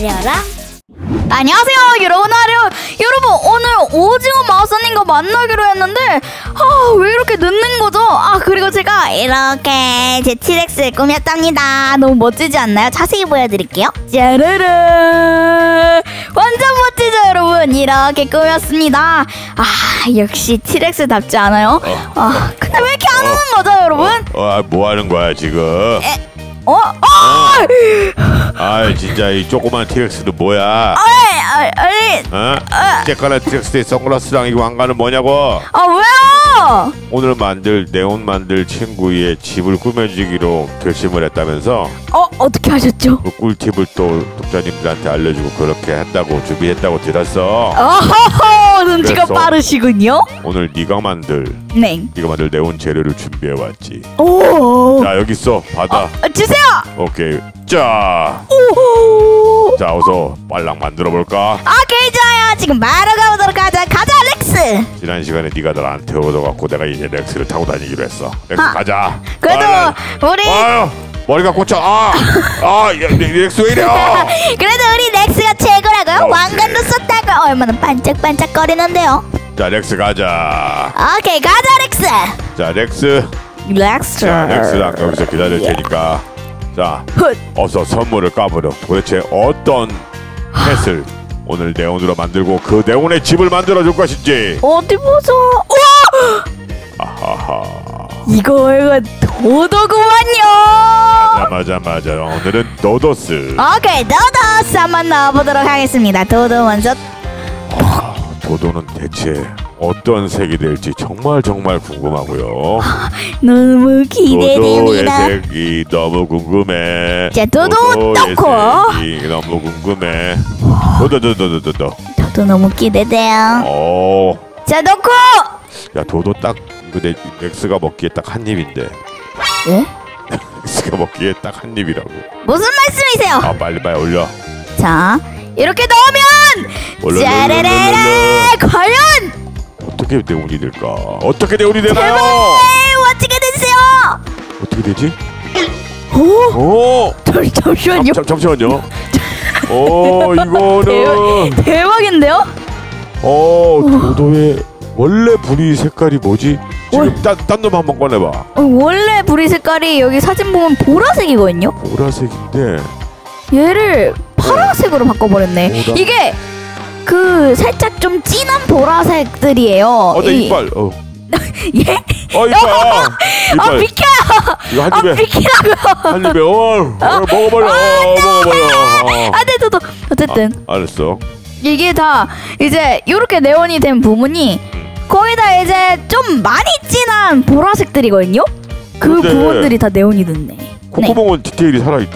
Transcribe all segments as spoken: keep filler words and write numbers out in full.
기다려라. 안녕하세요 여러분. 하려 여러분, 오늘 오징어 마우스님과 만나기로 했는데 아, 왜 이렇게 늦는 거죠? 아, 그리고 제가 이렇게 제 티렉스를 꾸몄답니다. 너무 멋지지 않나요? 자세히 보여드릴게요. 짜라란, 완전 멋지죠 여러분? 이렇게 꾸몄습니다. 아, 역시 티렉스답지 않아요? 어, 아, 근데 왜 이렇게 안 오는 거죠 여러분? 어, 어, 뭐 하는 거야 지금? 에? 어? 아! 아, 진짜 이 조그만 티렉스는 뭐야? 아이, 아이, 어? 쬐까란 티렉스에 선글라스랑 이 왕관은 뭐냐고? 아, 왜요? 오늘 만들 네온 만들 친구의 집을 꾸며주기로 결심을 했다면서? 어, 어떻게 하셨죠? 그 꿀팁을 또 독자님들한테 알려주고 그렇게 했다고 준비했다고 들었어. 어허허, 눈치가 그래서 빠르시군요. 오늘 네가 만들 네. 네가 만들 네온 재료를 준비해왔지. 오. 자, 여기 있어. 받아. 어, 주세요. 오케이. 자. 오. 자, 어서 빨랑 만들어 볼까? 오케이, 좋아요. 지금 바로 가보도록 하자. 가자, 렉스. 지난 시간에 네가 날 안 태워둬갖고 내가 이제 렉스를 타고 다니기로 했어. 렉스 아, 가자. 그래도 빨랑. 우리 아유, 머리가 꽂혀. 아, 아, 야, 렉스 왜 이래? 아. 그래도 우리 렉스가 최고라고요. 어, 왕관도 썼다고. 얼마나 반짝반짝거리는데요. 자, 렉스 가자. 오케이, 가자, 렉스. 자, 렉스. 렉스. 자, 렉스랑 여기서 기다릴 테니까. 자, 훗. 어서 선물을 까보려. 도대체 어떤 펫을 오늘 네온으로 만들고 그 네온의 집을 만들어 줄 것인지. 어디 보자. 우와! 아하하. 이거 이거 도도구만요. 맞아 맞아 맞아. 오늘은 도도스. 오케이, 도도스 한번 넣어보도록 하겠습니다. 도도 먼저. 아, 도도는 대체 어떤 색이 될지 정말 정말 궁금하고요. 너무 도도의 기대됩니다. 색이 너무 궁금해. 자, 도도 도도의 넣고. 색이 너무 궁금해. 도도도도도도도. 도도 너무 기대돼요. 오. 자, 넣고. 야, 도도 딱 내 렉스가 먹기에 딱 한 입인데. 예? 렉스가 먹기에 딱 한 입이라고. 무슨 말씀이세요? 아, 빨리 빨리 올려. 자, 이렇게 넣으면 짜라라라, 과연 어떻게 네온이 될까? 어떻게 네온이 되나요? 제발 어떻게 되세요? 어떻게 되지? 오, 오! 잠, 잠시만요. 잠, 잠시만요. 오, 이거는 대박, 대박인데요? 어, 도도의 원래 부리 색깔이 뭐지? 지금 딴, 딴 놈 한번 꺼내봐. 어, 원래 부리 색깔이 여기 사진 보면 보라색이거든요? 보라색인데 얘를 파란색으로 바꿔버렸네. 보라. 이게 그 살짝 좀 진한 보라색들이에요. 어, 내 이- 이빨. 어, 예? 어 이빨. 아, 아, 이빨. 비켜요! 이거 한 아, 입에. 비키라고요! 한 입에. 어, 어 먹어버려. 어, 먹어버려. 어. 아, 네, 저도. 어쨌든. 아, 알았어. 이게 다 이제 이렇게 네온이 된 부분이 거의 다 이제 좀 많이 진한 보라색들이거든요. 그 근데 부분들이 다 네온이 됐네. 콧구멍은 디테일이 살아있다.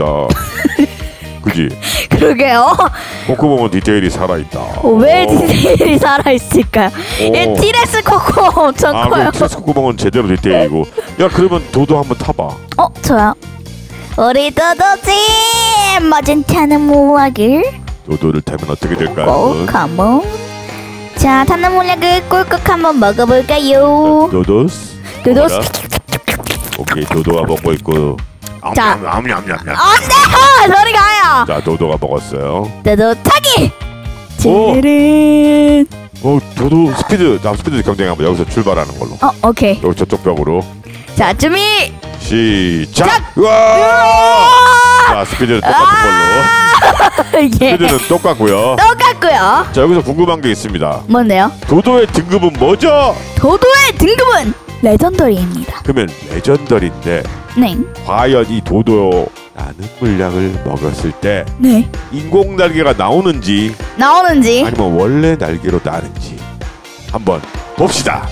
그지? 그러게요. 콧구멍은 디테일이 살아있다. 어, 왜 디테일이 살아있을까요? 오. 얘 티렉스 코코 엄청 아, 커요. 그 티렉스 콧구멍은 제대로 디테일이고. 야, 그러면 도도 한번 타봐. 어, 저요. 우리 도도지 멋진 타는 모하길. 도도를 타면 어떻게 될까요? 꼭 한번. 자, 타는 모략을 꿀꺽 한번 먹어볼까요? 도도스. 도도스. 먹어라. 오케이, 도도가 먹고 있고. 자. 암냠냠냠. 안돼! 소리 가요. 자, 도도가 먹었어요. 도도 타기. 오. 찌르른. 어, 도도 스피드, 나 스피드 경쟁 한번 여기서 출발하는 걸로. 어, 오케이. 여기 저쪽 벽으로. 자, 준비. 시작. 우와! 자, 스피드는 똑같은 걸로. 예. 스피드는 똑같고요. 똑같고요. 자, 여기서 궁금한 게 있습니다. 뭔데요? 도도의 등급은 뭐죠? 도도의 등급은 레전더리입니다. 그러면 레전더리인데 네. 과연 이 도도라는 물량을 먹었을 때 네. 인공 날개가 나오는지 나오는지. 아니면 원래 날개로 나는지 한번 봅시다.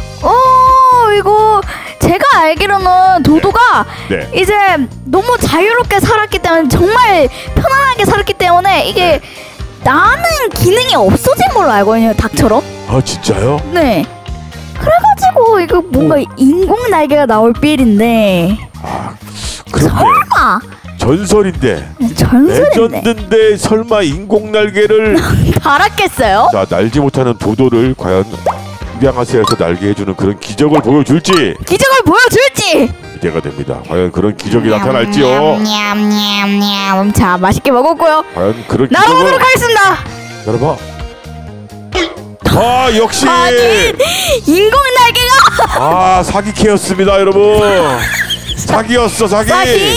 오, 이거 제가 알기로는 도도가 네. 이제 너무 자유롭게 살았기 때문에, 정말 편안하게 살았기 때문에 이게 나는 기능이 없어진 걸로 알거든요, 닭처럼. 아, 진짜요? 네. 그래가지고 이거 뭔가 오. 인공 날개가 나올 빌인데. 아, 그런데 설마 전설인데 전설인데 레전드인데 설마 인공 날개를 달았겠어요? 자, 날지 못하는 도도를 과연 입양하세요에서 날게 해주는 그런 기적을 보여줄지. 기적을 보여줄지. 기대가 됩니다. 과연 그런 기적이 나타날지요. 냠냠냠냠. 자, 맛있게 먹었고요. 과연 그런 날아보도록 기적을 하겠습니다. 열어봐. 아 역시 아니, 인공 날개가 아 사기캐였습니다 여러분. 사기였어 사기. 사기.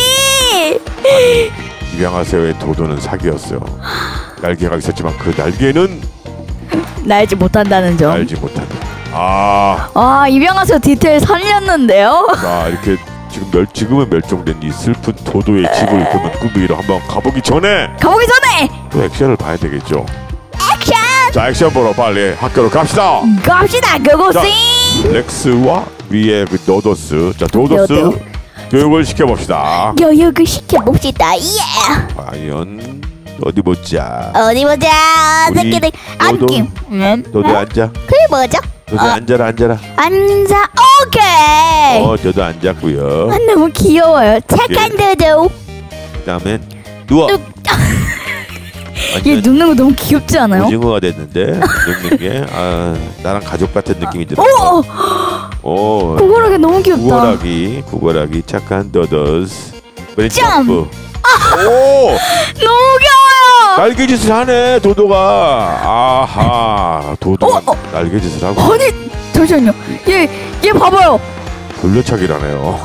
입양하세요의 도도는 사기였어요. 날개가 있었지만 그 날개는 날지 못한다는 점. 날지 못한다. 아, 아, 입양하세요 디테일 살렸는데요. 자 이렇게 지금 멸 지금은 멸종된 이 슬픈 도도의 집을 그러면 꾸미기로 한번 가보기 전에 가보기 전에 또 액션을 봐야 되겠죠. 액션. 자 액션 보러 빨리 학교로 갑시다. 갑시다 고고씨. 렉스와 위에 그 노도스, 자 도도스 노도. 교육을 시켜봅시다. 교육을 시켜봅시다. 예. 과연 어디 보자. 어디 보자. 우리 새끼들 너도- 앉기. 응? 너도 응? 앉아. 그게 뭐죠? 너도 어. 앉아라 앉아라. 앉아. 오케이. 어 저도 앉았고요. 아, 너무 귀여워요. 착한 도도. 그다음에 누워. 뚝. 얘 눕는 거 너무 귀엽지 않아요? 오징어가 됐는데 눕는 게 아, 나랑 가족 같은 느낌이 들어. 오! 오. 구걸하기 너무 귀엽다. 구걸하기 구걸하기 착한 도도스. 점! 오. 너무 귀여워요. 날개짓을 하네 도도가. 아하 도도 어, 어. 날개짓을 하고 아니 잠시만요. 얘 얘 봐봐요. 돌려차기라네요.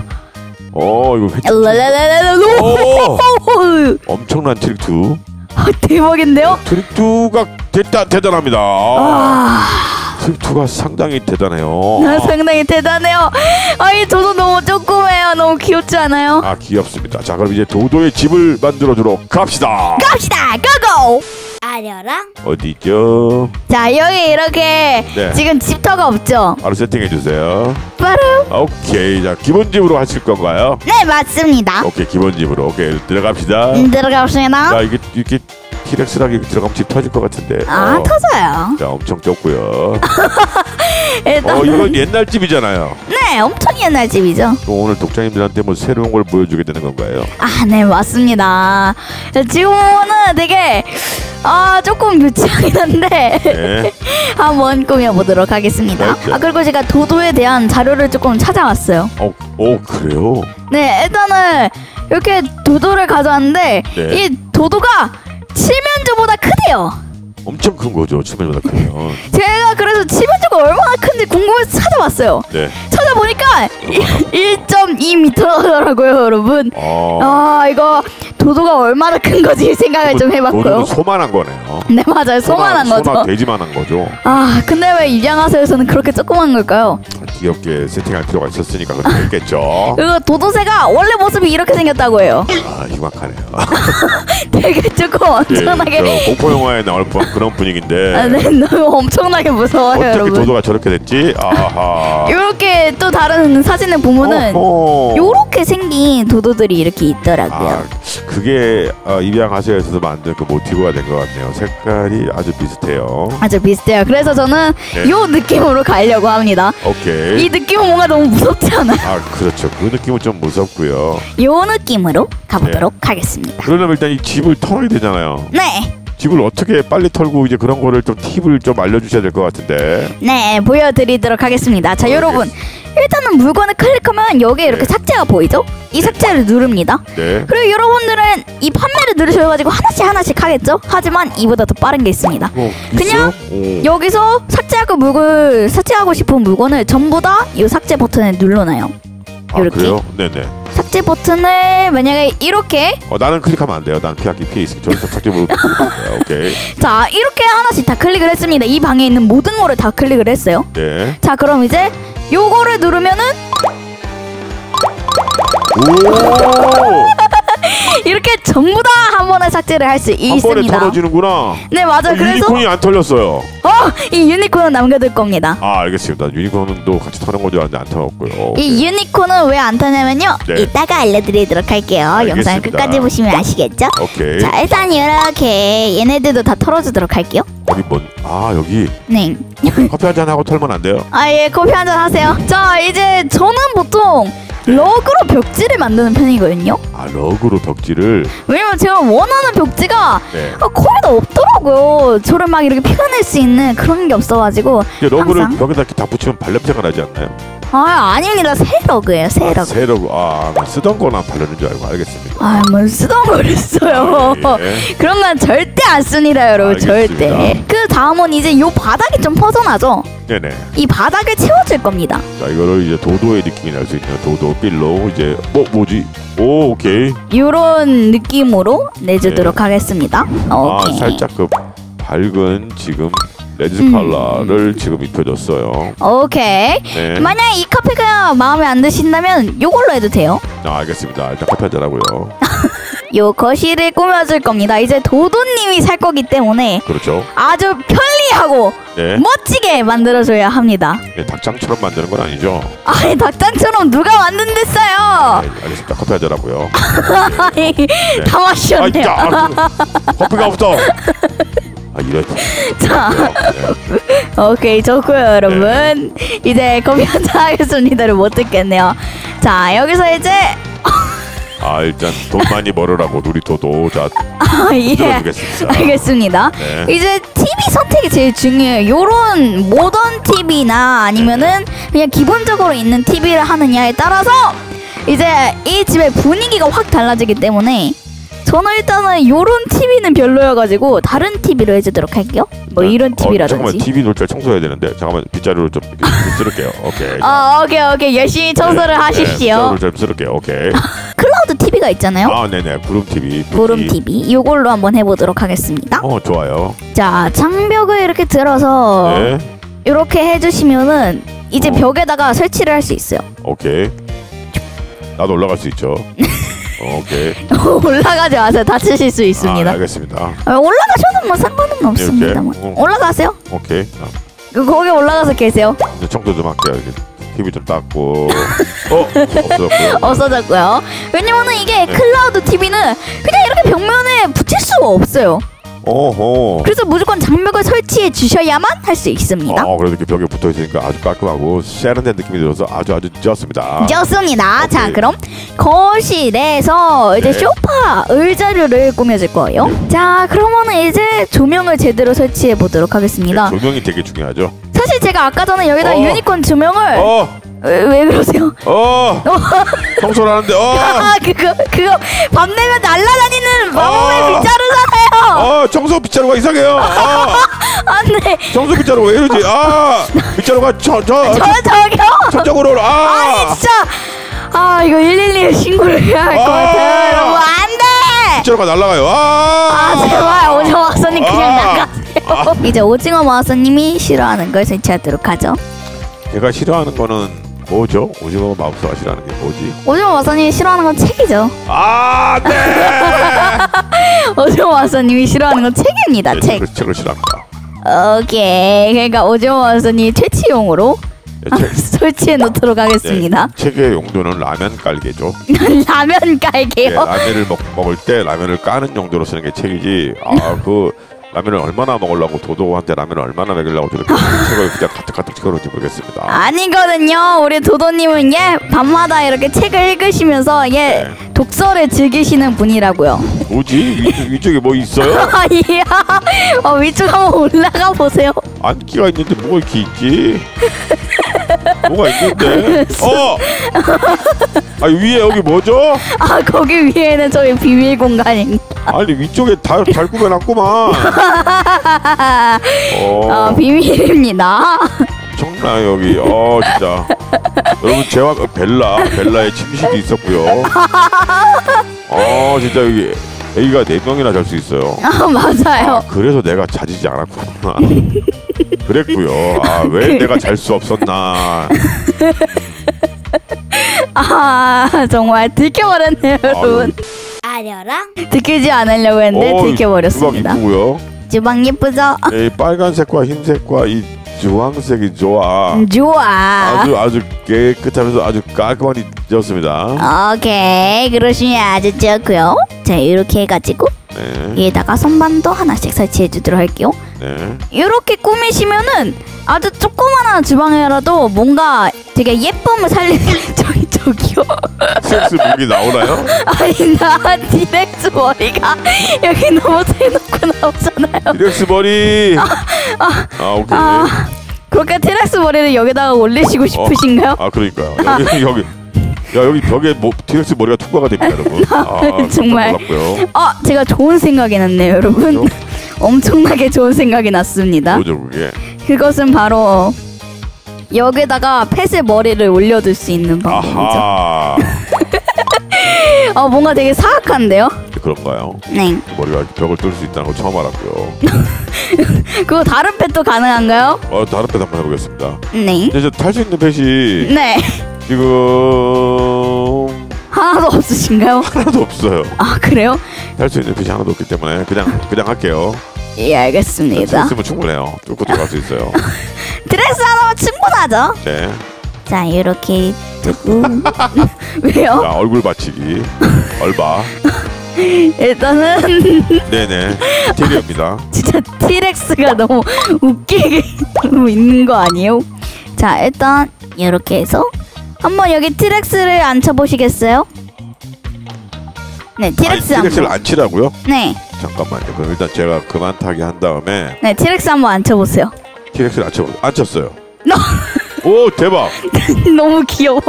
어 이거 회... 랄랄랄랄라. 오! 오! 엄청난 트릭투. 아, 대박인데요? 트릭투가 됐다 대단합니다. 아, 트릭투가 상당히 대단해요. 나 상당히 대단해요. 아이 도도 너무 조그매요. 너무 귀엽지 않아요? 아 귀엽습니다. 자 그럼 이제 도도의 집을 만들어주러 갑시다. 갑시다. 고고. 아려랑. 어디죠? 자 여기 이렇게 네. 지금 집터가 없죠? 바로 세팅해 주세요. 바로. 오케이 자 기본 집으로 하실 건가요? 네 맞습니다. 오케이 기본 집으로 오케이 들어갑시다. 음, 들어갑시다. 자 이게 이렇게 티렉스랑 이렇게 들어가면 집 터질 것 같은데. 아 어. 터져요. 자 엄청 좁고요. 일단 어 이건 옛날 집이잖아요. 네 엄청 옛날 집이죠. 또 오늘 독자님들한테 뭐 새로운 걸 보여주게 되는 건가요? 아 네 맞습니다. 지금 보면은 되게 아 조금 유치하긴 한데 네. 한번 꾸며보도록 하겠습니다. 네, 네. 아 그리고 제가 도도에 대한 자료를 조금 찾아왔어요. 어, 어 그래요? 네 일단은 이렇게 도도를 가져왔는데 네. 이 도도가 칠면조보다 크대요. 엄청 큰 거죠. 치면보다 크면. 제가 그래서 칠면조가 얼마나 큰지 궁금해서 찾아봤어요. 네. 찾아보니까 일 점 이 미터더라고요 여러분. 어. 아 이거 도도가 얼마나 큰 거지 생각을 좀 해봤고요. 도도는 소만한 거네요. 네 맞아요 소만한 소나, 거죠. 소나 돼지만한 거죠. 아 근데 왜 입양하세요에서는 그렇게 조그만 걸까요? 귀엽게 세팅할 필요가 있었으니까 그렇게 했겠죠. 그리고 도도새가 원래 모습이 이렇게 생겼다고 해요. 아 흉악하네요. 되게 조금 엄청나게 예, 저 공포 영화에 나올 뻔 그런 분위기인데. 아, 네, 너무 엄청나게 무서워요 어떻게 여러분. 도도가 저렇게 됐지? 아하. 이렇게 또 다른 사진을 보면은 어허. 요렇게 생긴 도도들이 이렇게 있더라고요. 아, 그게 어, 입양하세요에서도 만든 그 모티브가 된 것 같네요. 색깔이 아주 비슷해요. 아주 비슷해요. 그래서 저는 네. 요 느낌으로 가려고 합니다. 오케이. 이 느낌은 뭔가 너무 무섭지 않아요? 아 그렇죠. 그 느낌은 좀 무섭고요. 요 느낌으로 가보도록 하겠습니다. 그러려면 일단 이 집을 털어야 되잖아요. 네, 집을 어떻게 빨리 털고 이제 그런 거를 좀 팁을 좀 알려주셔야 될 것 같은데. 네 보여드리도록 하겠습니다. 자 어, 여러분 일단은 물건을 클릭하면 여기에 이렇게 네. 삭제가 보이죠? 이 삭제를 누릅니다. 네. 그리고 여러분들은 이 판매를 누르셔가지고 하나씩 하나씩 하겠죠? 하지만 이보다 더 빠른 게 있습니다. 어, 그냥 있어요? 오. 여기서 삭제하고 물건 삭제하고 싶은 물건을 전부 다 이 삭제 버튼을 눌러놔요. 아, 이렇게. 그래요? 네네. 삭제 버튼을 만약에 이렇게 어 나는 클릭하면 안 돼요. 난 클릭하기 피해 있으니 저기서 삭제 모드 클릭해요. 오케이. 자 이렇게 하나씩 다 클릭을 했습니다. 이 방에 있는 모든 거를 다 클릭을 했어요. 네. 자 그럼 이제 요거를 누르면은 오. 이렇게 전부 다 한 번에 삭제를 할 수 한 번에 있습니다. 털어지는구나. 네 맞아. 어, 그래서 유니콘이 안 털렸어요. 어, 이 유니콘은 남겨둘 겁니다. 아 알겠습니다. 유니콘도 같이 터는 건 줄 알았는데 안 털었고요. 이 유니콘은 왜 안 타냐면요. 네. 이따가 알려드리도록 할게요. 알겠습니다. 영상 끝까지 보시면 아시겠죠? 오케이. 자 일단 이렇게 얘네들도 다 털어주도록 할게요. 여기 뭔? 아 여기 네. 커피 한잔 하고 털면 안 돼요? 아 예 커피 한잔 하세요. 자 이제 저는 보통 럭으로 벽지를 만드는 편이거든요. 아 러그로 벽지를. 왜냐면 제가 원하는 벽지가 네. 아, 거의 다 없더라고요. 저를 막 이렇게 표현할 수 있는 그런 게 없어가지고 이제 러그를 항상. 벽에다 이렇게 다 붙이면 발냄새가 나지 않나요? 아 아닙니다. 새 러그예요. 새 러그. 아, 새 러그. 아 쓰던 거나 바르는 줄 알고. 알겠습니다. 아뭐 쓰던 거를 써요. 아, 예. 그런 건 절대 안 씁니다 여러분. 알겠습니다. 절대. 그 다음은 이제 요 바닥이 좀 퍼져나죠. 네네. 이 바닥을 채워줄 겁니다. 자 이거를 이제 도도의 느낌이 날 수 있는 도도 빌로 이제 뭐 뭐지? 오 오케이. 요런 느낌으로 내주도록 네. 하겠습니다. 아 오케이. 살짝 그 밝은 지금 레드 음. 컬러를 지금 입혀줬어요. 오케이. 네. 만약 이 카페가 마음에 안 드신다면 요걸로 해도 돼요. 아 알겠습니다. 일단 커피 한잔 하고요. 요 거실을 꾸며줄 겁니다. 이제 도도님이 살 거기 때문에 그렇죠. 아주 편리하고 네. 멋지게 만들어줘야 합니다. 네, 닭장처럼 만드는 건 아니죠. 아니 닭장처럼 누가 만든댔어요? 네, 알겠습니다. 커피 한잔 하고요. 아니 다 아 마셨네요. 진짜 아, 커피가 없어. 아 이래. 자, 네. 오케이 좋고요 여러분. 이제 커피 한잔 하겠습니다를 못 듣겠네요. 자 여기서 이제 아 일단 돈 많이 벌으라고 우리 도도 자 아, 예. 들어주겠습니다. 알겠습니다. 네. 이제 티비 선택이 제일 중요해요. 요런 모던 티비나 아니면은 그냥 기본적으로 있는 티비를 하느냐에 따라서 이제 이 집의 분위기가 확 달라지기 때문에 저는 일단은 요런 티비는 별로여가지고 다른 티비로 해주도록 할게요. 뭐 이런 어, 티비라든지. 잠깐만 티비 놀 때 청소해야 되는데 잠깐만 빗자루로 좀 쓸게요. 오케이. 아 오케이 오케이 열심히 청소를 네, 하십시오. 빗자루를 좀 쓸게요. 오케이. 클라우드 티비가 있잖아요. 아 네네 구름 티비. 보름 티비 요걸로 한번 해보도록 하겠습니다. 어 좋아요. 자 장벽을 이렇게 들어서 네. 이렇게 해주시면은 이제 어. 벽에다가 설치를 할 수 있어요. 오케이. 나도 올라갈 수 있죠. 어, 오케이. 올라가지 마세요. 다치실 수 있습니다. 아, 알겠습니다. 아, 올라가셔도 뭐 상관은 없습니다. 뭐. 응. 올라가세요. 오케이. 아, 그, 거기 올라가서 계세요. 이제 청소 좀 할게요. 이렇게 티비 좀 닦고. 어 없어졌고요. 없어졌고요. 왜냐면은 이게 네. 클라우드 티비는 그냥 이렇게 벽면에 붙일 수가 없어요. 어허. 그래서 무조건 장벽을 설치해 주셔야만 할 수 있습니다. 어 그래도 이렇게 벽에 붙어 있으니까 아주 깔끔하고 세련된 느낌이 들어서 아주 아주 좋습니다. 좋습니다. 자 오케이. 그럼 거실에서 이제 네. 소파 의자류를 꾸며줄 거예요. 자 그러면은 이제 조명을 제대로 설치해 보도록 하겠습니다. 네, 조명이 되게 중요하죠. 사실 제가 아까 전에 여기다 어. 유니콘 조명을 어. 왜, 왜 그러세요? 어. 청소를 하는데 어. 아 그거 그거 밤 되면 날아다니는 마법의 어. 빗자루잖아요. 어 청소 빗자루가 이상해요. 아. 안돼. 청소 빗자루 왜 이러지? 아. 빗자루가 저저 저 저기요. 저쪽으로 아. 아니 진짜 아 이거 일일이에 신고를 해야 할 것 아. 같아요 여러분. 안돼. 빗자루가 날아가요. 아. 아 제발 오징어 마우스님 그냥 아. 나가세요. 이제 오징어 마우스님이 싫어하는 걸 설치하도록 하죠. 제가 싫어하는 거는 뭐죠? 오징어 마우스가 싫어하는 게 뭐지? 오징어 마우스님이 싫어하는 건 책이죠. 아, 네. 오징어 마우스님이 싫어하는 건 책입니다. 네, 책. 책을, 책을 싫어합니다. 오케이. 그러니까 오징어 마우스님 퇴치용으로 네, 책, 설치해 놓도록 하겠습니다. 네, 책의 용도는 라면 깔개죠. 라면 네, 깔게요. 라면을 먹, 먹을 때 라면을 까는 용도로 쓰는 게 책이지. 아, 그 라면을 얼마나 먹으려고 도도한테 라면을 얼마나 먹이려고 저렇게 책을 그냥 가득가득 찍어놓지 모르겠습니다. 아니거든요. 우리 도도님은 예 밤마다 이렇게 책을 읽으시면서 예 네. 독서를 즐기시는 분이라고요. 뭐지? 위쪽, 위쪽에 뭐 있어요? 아니야. 어, 위쪽 한번 올라가 보세요. 안기가 있는데 뭐가 이렇게 있지? 뭐가 있는데? 어! 아 위에 여기 뭐죠? 아 거기 위에는 저희 비밀 공간입니다. 아니 위쪽에 다 잘 꾸며놨구만. 어, 어, 비밀입니다. 엄청나 여기. 어 진짜. 여러분 제와 벨라 벨라의 침실이 있었고요. 어 진짜 여기 애기가 네 명이나 잘 수 있어요. 아 맞아요. 아, 그래서 내가 자지지 않았구나. 그랬고요. 아 왜 내가 잘 수 없었나. 아 정말 들켜버렸네요 여러분. 아려랑 들키지 않으려고 했는데 어, 들켜버렸습니다. 주방 이쁘고요. 주방 예쁘죠? 이 빨간색과 흰색과 이 주황색이 좋아. 좋아. 아주 아주 깨끗하면서 아주 깔끔하게 되었습니다. 오케이 그러시면 아주 좋고요. 자 이렇게 해가지고 네, 위에다가 선반도 하나씩 설치해 주도록 할게요. 네. 이렇게 꾸미시면은 아주 조그만한 주방이라도 뭔가 되게 예쁨을 살리는 저기 저기요. 섹스 무기 나오나요? 아니 나 디렉트 머리가 여기 너무 대놓고 나오잖아요. 디렉스 머리. 아, 오케이. 아 그렇게 티렉스 머리를 여기다가 올리시고 싶으신가요? 어, 아 그러니까요. 여기 여기 야 여기 벽에 뭐 티렉스 머리가 투과가 됩니다, 여러분. 아, 정말. 놀랐고요. 아 제가 좋은 생각이 났네요, 여러분. 엄청나게 좋은 생각이 났습니다. 뭐죠 그게? 그것은 바로 여기다가 펫의 머리를 올려둘 수 있는 방법이죠. 아하. 어 뭔가 되게 사악한데요? 그런가요? 네. 머리가 벽을 뚫을 수 있다는 거 처음 알았고요. 그거 다른 펫도 가능한가요? 어 다른 펫 한번 해보겠습니다. 네. 이제 탈 수 있는 펫이 네. 지금 하나도 없으신가요? 하나도 없어요. 아 그래요? 탈 수 있는 펫이 하나도 없기 때문에 그냥 그냥 할게요. 예 알겠습니다. 있으면 충분해요. 뚫고 들어갈 수 있어요. 드레스 하나면 충분하죠? 네. 자 이렇게 두고 왜요? 자 얼굴 받치기 얼바. 일단은 네네. 인테리어입니다. 진짜 티렉스가 너무 웃기게 너무 있는 거 아니에요? 자 일단 이렇게 해서 한번 여기 티렉스를 앉혀보시겠어요? 네 티렉스 아니, 티렉스를 한번 안 치라고요? 네, 잠깐만요. 그럼 일단 제가 그만 타기 한 다음에 네 티렉스 한번 앉혀보세요. 티렉스를 앉혀 앉혔어요. 오 대박. 너무 귀여워요.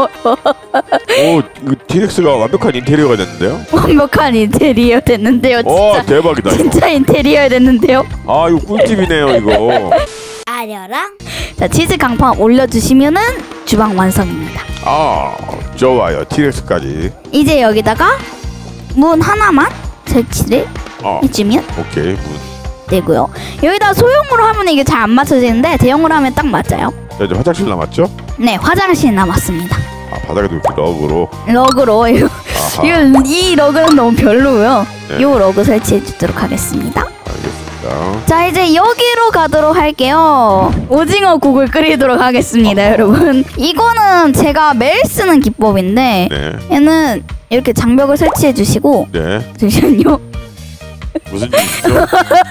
오 이거 티렉스가 완벽한 인테리어가 됐는데요? 완벽한 인테리어 됐는데요 오 진짜. 대박이다 이거. 진짜 인테리어 됐는데요. 아 이거 꿀팁이네요 이거. 아려랑 자 치즈 강판 올려주시면은 주방 완성입니다. 아 좋아요. 티렉스까지. 이제 여기다가 문 하나만 설치를 어 해주면 오케이 문. 되고요. 여기다 소형으로 하면 이게 잘 안 맞춰지는데 대형으로 하면 딱 맞아요. 자 이제 화장실 남았죠? 네 화장실 남았습니다. 아 바닥에도 이렇게 러그로. 러그로 이거 아하. 이거 이 러그는 너무 별로고요. 네. 요 러그 설치해 주도록 하겠습니다. 알겠습니다. 자 이제 여기로 가도록 할게요. 오징어 국을 끓이도록 하겠습니다. 아하. 여러분 이거는 제가 매일 쓰는 기법인데 네. 얘는 이렇게 장벽을 설치해 주시고 네. 잠시만요. 무슨 일이죠?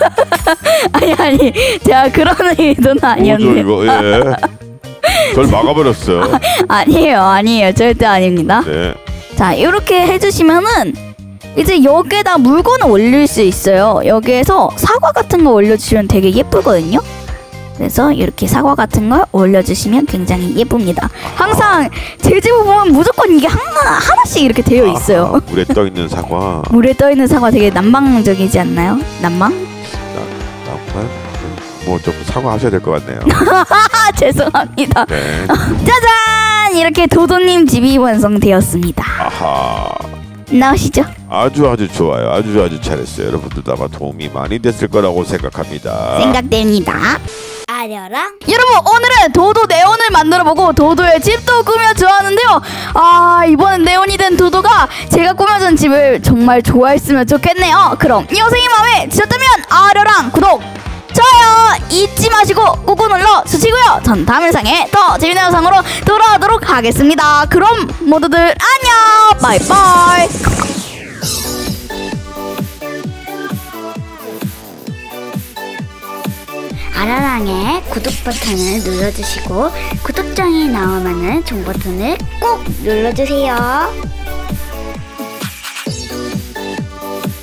아니 아니 제가 그런 의도는 뭐죠 아니었는데 이거? 예. 절 막아버렸어요. 아니에요 아니에요 절대 아닙니다. 네. 자 이렇게 해주시면은 이제 여기에다 물건을 올릴 수 있어요. 여기에서 사과 같은 거 올려주시면 되게 예쁘거든요. 그래서 이렇게 사과 같은 걸 올려주시면 굉장히 예쁩니다. 항상 제 집을 보면 무조건 이게 하나, 하나씩 이렇게 되어 있어요. 아하, 물에 떠 있는 사과. 물에 떠 있는 사과 되게 낭만적이지 않나요? 낭만? 낭만? 뭐 좀 사과하셔야 될 것 같네요. 아 죄송합니다. 네. 짜잔! 이렇게 도도님 집이 완성되었습니다. 아하. 나오시죠? 아주 아주 좋아요. 아주 아주 잘했어요. 여러분들도 아마 도움이 많이 됐을 거라고 생각합니다. 생각됩니다. 아려랑 여러분 오늘은 도도 네온을 만들어보고 도도의 집도 꾸며 주었는데요. 아 이번엔 네온이 된 도도가 제가 꾸며준 집을 정말 좋아했으면 좋겠네요. 그럼 이 영상이 마음에 드셨다면 아려랑 구독 좋아요 잊지 마시고 꾹꾹 눌러 주시고요. 전 다음 영상에 더 재밌는 영상으로 돌아오도록 하겠습니다. 그럼 모두들 안녕 바이바이. 아라랑의 구독 버튼을 눌러주시고 구독장이 나오면은 종 버튼을 꼭 눌러주세요.